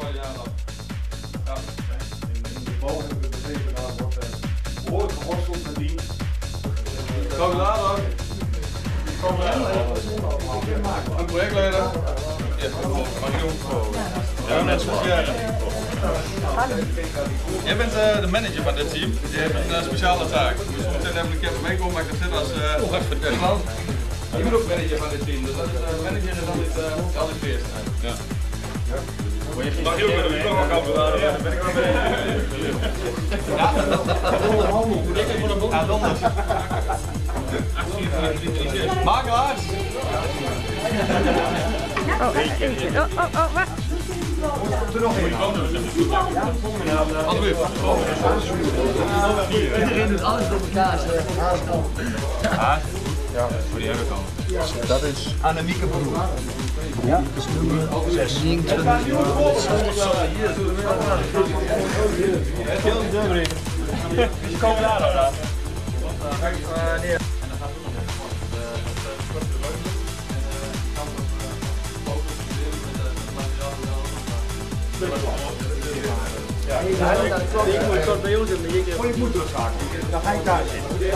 2 jaar lang. Ja. In de bouw hebben we begrepen, daar wordt behoorlijk geworsteld met die. Kom daar dan. Een projectleider. Ja, mag ik doen? Ja, mensen. Jij bent de manager van dit team. Je hebt een speciale taak. Je moet zometeen even een keer meekomen, maar ik zit als gastverteller. Je bent ook manager van dit team, dus dat is manager is altijd feest. Ja. Mag je ook met een kameraad? Ja, ben ik wel mee. Ja, donders. Makelaars! Oh, eentje. Oh, wacht. Iedereen doet alles door elkaar. Ja, voor die heb ik al. Dat is Annemieke Broer. Ja, dat is nummer 6. Wie komen daar dan aan? Nee. Ik bij ons voor je moet terugschakelen. Dan ga ik daar zitten.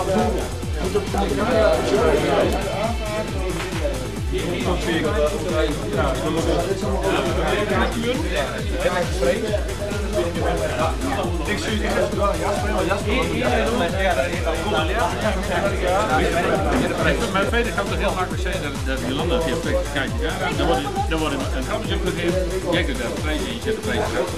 Maar verder kan het toch heel makkelijk zijn dat Jolanda het hier kijk je daar. Dan wordt een grappetje opgegeven. Jij kunt daar een prijs in, je zet de prijs erop.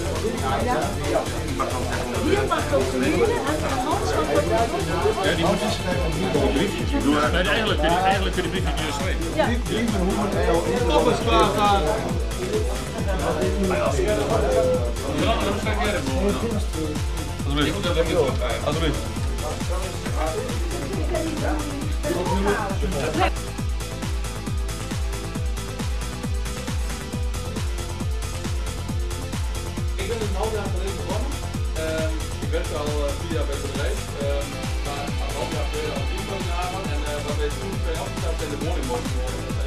Hier mag ook geleden en de handschap wordt ook. Ja, die moet dus een briefje. Nee, eigenlijk kun je de briefje niet schrijven. Ja. Op is klaar staan. Alsjeblieft. Ik ben een half jaar geleden begonnen. Ik werk al 4 jaar bij het bedrijf. Maar een half jaar geleden als teamcoördinator. En wat wij toen zijn afgestapt zijn de woningbouw geworden.